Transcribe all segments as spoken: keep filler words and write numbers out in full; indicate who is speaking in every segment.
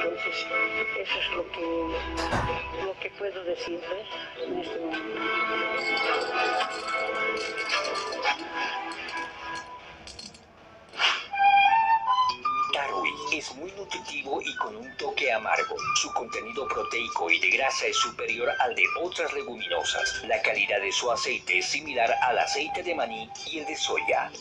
Speaker 1: Entonces, eso es lo que, lo que puedo decir, ¿ves? En este momento.
Speaker 2: Tarwi es muy nutritivo y con un toque amargo. Su contenido proteico y de grasa es superior al de otras leguminosas. La calidad de su aceite es similar al aceite de maní y el de soya.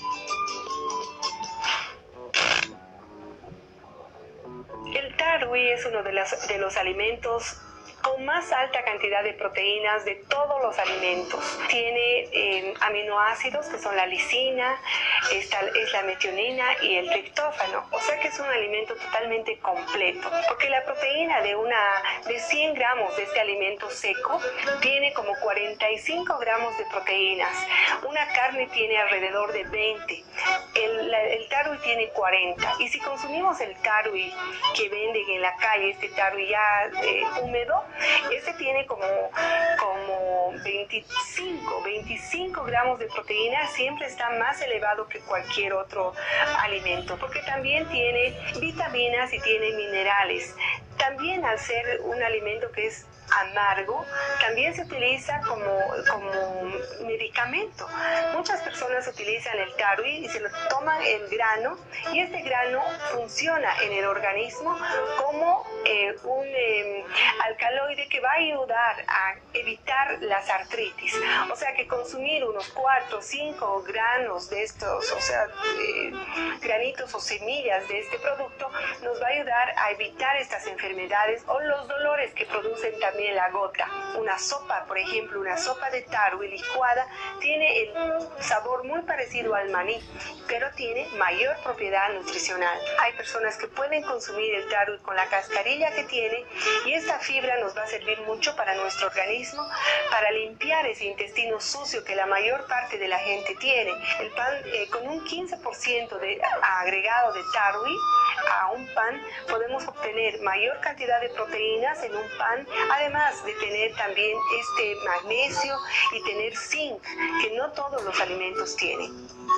Speaker 3: El tarwi es uno de los, de los alimentos con más alta cantidad de proteínas de todos los alimentos. Tiene eh, aminoácidos que son la lisina, esta es la metionina y el triptófano. O sea que es un alimento totalmente completo. Porque la proteína de, una, de cien gramos de este alimento seco tiene como cuarenta y cinco gramos de proteínas. Una carne tiene alrededor de veinte. El, la, el tarwi tiene cuarenta. Y si consumimos el tarwi que venden en la calle, este tarwi ya eh, húmedo, este tiene como, como veinticinco, veinticinco gramos de proteína, siempre está más elevado que cualquier otro alimento, porque también tiene vitaminas y tiene minerales. También al ser un alimento que es amargo, también se utiliza como, como medicamento. Muchas personas utilizan el tarwi y se lo toman el grano, y este grano funciona en el organismo como eh, un eh, alcaloide que va a ayudar a evitar las artritis. O sea que consumir unos cuatro o cinco granos de estos, o sea, eh, granitos o semillas de este producto, nos va a ayudar a evitar estas enfermedades o los dolores que producen también la gota. Una sopa, por ejemplo, una sopa de tarwi licuada tiene el sabor muy parecido al maní, pero tiene mayor propiedad nutricional. Hay personas que pueden consumir el tarwi con la cascarilla que tiene, y esta fibra nos va a servir mucho para nuestro organismo, para limpiar ese intestino sucio que la mayor parte de la gente tiene. El pan, eh, con un quince por ciento de agregado de tarwi a un pan, podemos obtener mayor cantidad de proteínas en un pan, además de tener también este magnesio y tener zinc, que no todos los alimentos tienen.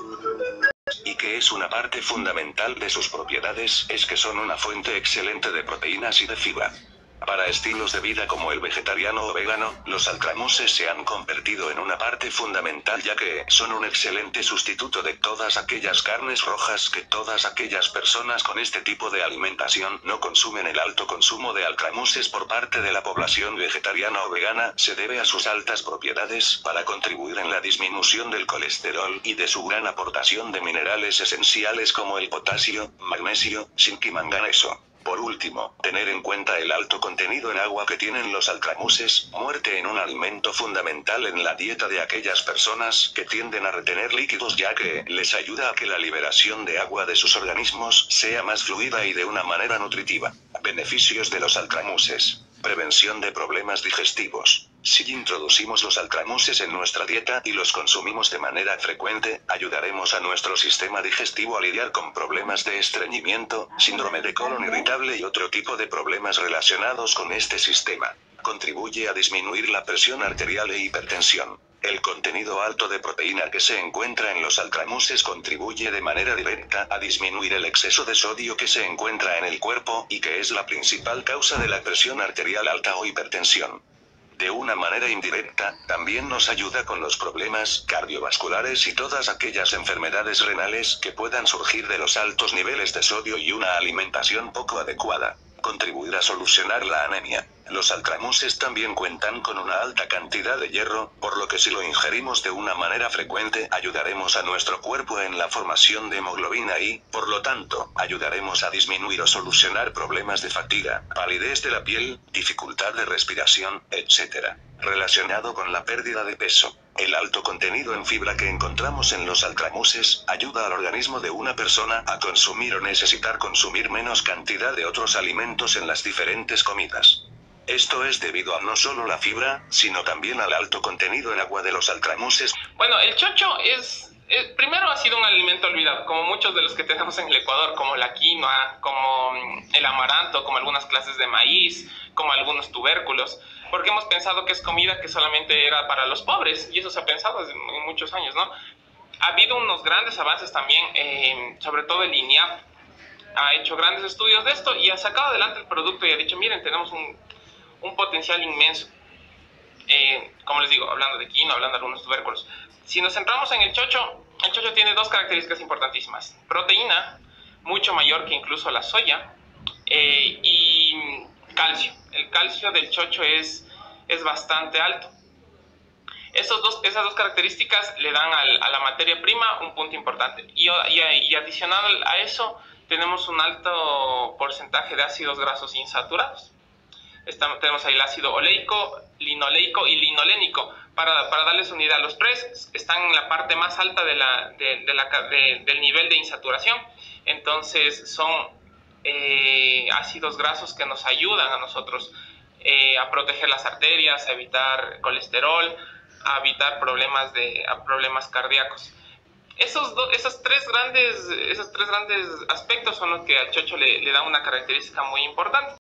Speaker 4: Y que es una parte fundamental de sus propiedades, es que son una fuente excelente de proteínas y de fibra. Para estilos de vida como el vegetariano o vegano, los altramuses se han convertido en una parte fundamental, ya que son un excelente sustituto de todas aquellas carnes rojas que todas aquellas personas con este tipo de alimentación no consumen. El alto consumo de altramuses por parte de la población vegetariana o vegana se debe a sus altas propiedades para contribuir en la disminución del colesterol y de su gran aportación de minerales esenciales como el potasio, magnesio, zinc y manganeso. Por último, tener en cuenta el alto contenido en agua que tienen los altramuses, muerte en un alimento fundamental en la dieta de aquellas personas que tienden a retener líquidos, ya que les ayuda a que la liberación de agua de sus organismos sea más fluida y de una manera nutritiva. Beneficios de los altramuses. Prevención de problemas digestivos. Si introducimos los altramuses en nuestra dieta y los consumimos de manera frecuente, ayudaremos a nuestro sistema digestivo a lidiar con problemas de estreñimiento, síndrome de colon irritable y otro tipo de problemas relacionados con este sistema. Contribuye a disminuir la presión arterial e hipertensión. El contenido alto de proteína que se encuentra en los altramuses contribuye de manera directa a disminuir el exceso de sodio que se encuentra en el cuerpo y que es la principal causa de la presión arterial alta o hipertensión. De una manera indirecta, también nos ayuda con los problemas cardiovasculares y todas aquellas enfermedades renales que puedan surgir de los altos niveles de sodio y una alimentación poco adecuada. Contribuir a solucionar la anemia. Los altramuses también cuentan con una alta cantidad de hierro, por lo que si lo ingerimos de una manera frecuente, ayudaremos a nuestro cuerpo en la formación de hemoglobina y, por lo tanto, ayudaremos a disminuir o solucionar problemas de fatiga, palidez de la piel, dificultad de respiración, etcétera. Relacionado con la pérdida de peso. El alto contenido en fibra que encontramos en los altramuses ayuda al organismo de una persona a consumir o necesitar consumir menos cantidad de otros alimentos en las diferentes comidas. Esto es debido a no solo la fibra, sino también al alto contenido en agua de los altramuses.
Speaker 5: Bueno, el chocho es, es, primero ha sido un alimento olvidado, como muchos de los que tenemos en el Ecuador, como la quinoa, como el amaranto, como algunas clases de maíz, como algunos tubérculos, porque hemos pensado que es comida que solamente era para los pobres, y eso se ha pensado desde muchos años, ¿no? Ha habido unos grandes avances también, eh, sobre todo el I N I A P, ha hecho grandes estudios de esto y ha sacado adelante el producto y ha dicho, miren, tenemos un, un potencial inmenso. Eh, como les digo, hablando de quinoa, hablando de algunos tubérculos. Si nos centramos en el chocho, el chocho tiene dos características importantísimas. Proteína, mucho mayor que incluso la soya, eh, y calcio. El calcio del chocho es, es bastante alto. Esos dos, esas dos características le dan al, a la materia prima un punto importante. Y, y, y adicional a eso, tenemos un alto porcentaje de ácidos grasos insaturados. Estamos, tenemos ahí el ácido oleico, linoleico y linolénico. Para, para darles una idea, los tres están en la parte más alta de la, de, de la, de, del nivel de insaturación. Entonces son eh, ácidos grasos que nos ayudan a nosotros eh, a proteger las arterias, a evitar colesterol, a evitar problemas, de, a problemas cardíacos. Esos, do, esos, tres grandes, esos tres grandes aspectos son los que al chocho le, le dan una característica muy importante.